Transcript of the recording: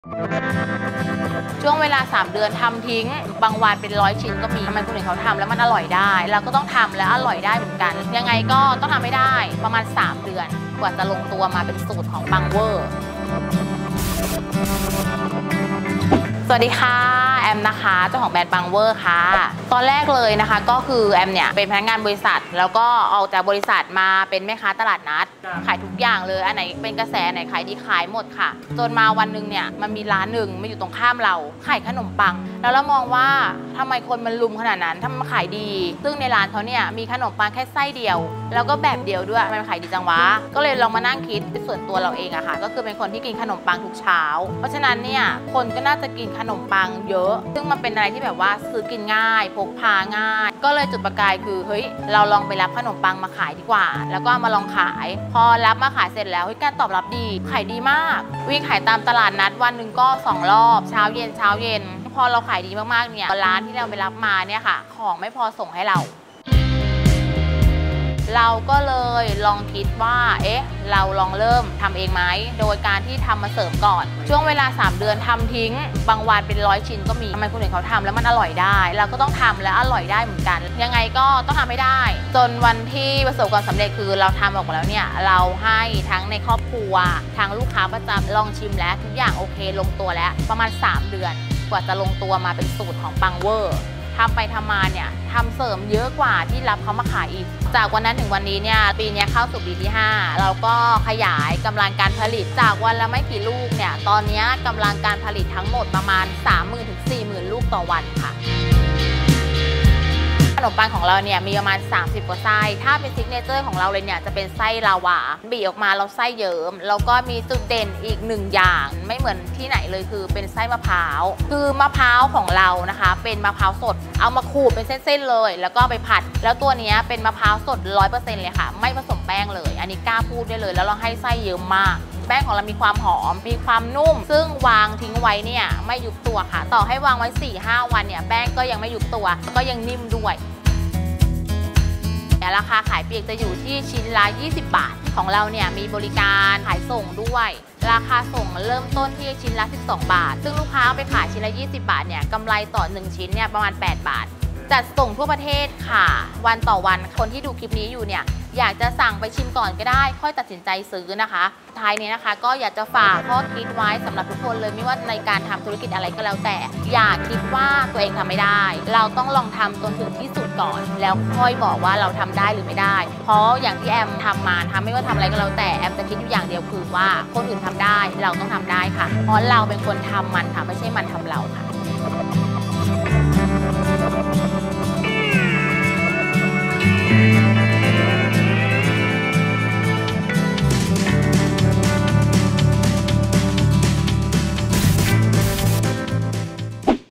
ช่วงเวลา3 เดือนทำทิ้งบางวันเป็น100 ชิ้นก็มีทำไมคนอื่นเขาทำแล้วมันอร่อยได้เราก็ต้องทำแล้วอร่อยได้เหมือนกันยังไงก็ต้องทำให้ได้ประมาณ3 เดือนกว่าจะลงตัวมาเป็นสูตรของปังเวอร์สวัสดีค่ะแอมนะคะเจ้าของแบรนด์ปังเวอร์ค่ะตอนแรกเลยนะคะก็คือแอมเนี่ยเป็นพนักงานบริษัทแล้วก็ออกจากบริษัทมาเป็นแม่ค้าตลาดนัดขายทุกอย่างเลยอันไหนเป็นกระแสไหนขายดีขายหมดค่ะจนมาวันหนึ่งเนี่ยมันมีร้านหนึ่งมาอยู่ตรงข้ามเราขายขนมปังแล้วเรามองว่าทำไมคนมันลุมขนาดนั้นทำไมมันขายดีซึ่งในร้านเขาเนี่ยมีขนมปังแค่ไส้เดียวแล้วก็แบบเดียวด้วยมันขายดีจังวะก็เลยลองมานั่งคิดส่วนตัวเราเองอะค่ะก็คือเป็นคนที่กินขนมปังทุกเช้าเพราะฉะนั้นเนี่ยคนก็น่าจะกินขนมปังเยอะซึ่งมันเป็นอะไรที่แบบว่าซื้อกินง่ายพกพาง่ายก็เลยจุดประกายคือเฮ้ยเราลองไปรับขนมปังมาขายดีกว่าแล้วก็มาลองขายพอรับมาขายเสร็จแล้วการตอบรับดีขายดีมากวิ่งขายตามตลาดนัดวันหนึ่งก็2 รอบเช้าเย็นพอเราขายดีมากๆเนี่ยร้านที่เราไปรับมาเนี่ยค่ะของไม่พอส่งให้เราก็เลยลองคิดว่าเราลองเริ่มทำเองไหมโดยการที่ทำมาเสริมก่อนช่วงเวลา3 เดือนทำทิ้งบางวันเป็น100 ชิ้นก็มีทำไมคนอื่นเขาทำแล้วมันอร่อยได้เราก็ต้องทำแล้วอร่อยได้เหมือนกันยังไงก็ต้องทำให้ได้จนวันที่ประสบความสำเร็จคือเราทำออกมาแล้วเนี่ยเราให้ทั้งในครอบครัวทั้งลูกค้าประจำลองชิมแล้วทุกอย่างโอเคลงตัวแล้วประมาณ3 เดือนกว่าจะลงตัวมาเป็นสูตรของปังเวอร์ทำไปทำมาเนี่ยทำเสริมเยอะกว่าที่รับเขามาขายอีกจากวันนั้นถึงวันนี้เนี่ยปีนี้เข้าสู่ปีที่5เราก็ขยายกำลังการผลิตจากวันละไม่กี่ลูกเนี่ยตอนนี้กำลังการผลิตทั้งหมดประมาณ 30,000 ถึง 40,000 ลูกต่อวันค่ะขนมปังของเราเนี่ยมีประมาณ30 กว่าไส้ถ้าเป็นซิกเนเจอร์ของเราเลยเนี่ยจะเป็นไส้ลาวาบีออกมาเราไส้เยิ้มแล้วก็มีจุดเด่นอีก1อย่างไม่เหมือนที่ไหนเลยคือเป็นไส้มะพร้าวคือมะพร้าวของเรานะคะเป็นมะพร้าวสดเอามาขูดเป็นเส้นๆเลยแล้วก็ไปผัดแล้วตัวนี้เป็นมะพร้าวสด 100% เลยค่ะไม่ผสมแป้งเลยอันนี้กล้าพูดได้เลยแล้วเราให้ไส้เยอะมากแป้งของเรามีความหอมมีความนุ่มซึ่งวางทิ้งไว้เนี่ยไม่ยุบตัวค่ะต่อให้วางไว้ 4-5 วันเนี่ยแป้งก็ยังไม่ยุบตัวก็ยังนิ่มด้วยราคาขายปลีกจะอยู่ที่ชิ้นละ20 บาทของเราเนี่ยมีบริการขายส่งด้วยราคาส่งเริ่มต้นที่ชิ้นละ12 บาทซึ่งลูกค้าเอาไปขายชิ้นละ20 บาทเนี่ยกำไรต่อ1ชิ้นเนี่ยประมาณ8 บาทจัดส่งทั่วประเทศค่ะวันต่อวันคนที่ดูคลิปนี้อยู่เนี่ยอยากจะสั่งไปชิมก่อนก็ได้ค่อยตัดสินใจซื้อนะคะท้ายนี้นะคะก็อยากจะฝากข้อคิดไว้สำหรับทุกคนเลยไม่ว่าในการทำธุรกิจอะไรก็แล้วแต่อย่าคิดว่าตัวเองทำไม่ได้เราต้องลองทำจนถึงที่สุดก่อนแล้วค่อยบอกว่าเราทำได้หรือไม่ได้เพราะอย่างที่แอมทำมาไม่ว่าทำอะไรก็แล้วแต่แอมจะคิดอยู่อย่างเดียวคือว่าคนอื่นทำได้เราต้องทำได้ค่ะเพราะเราเป็นคนทำมันค่ะไม่ใช่มันทำเราค่ะ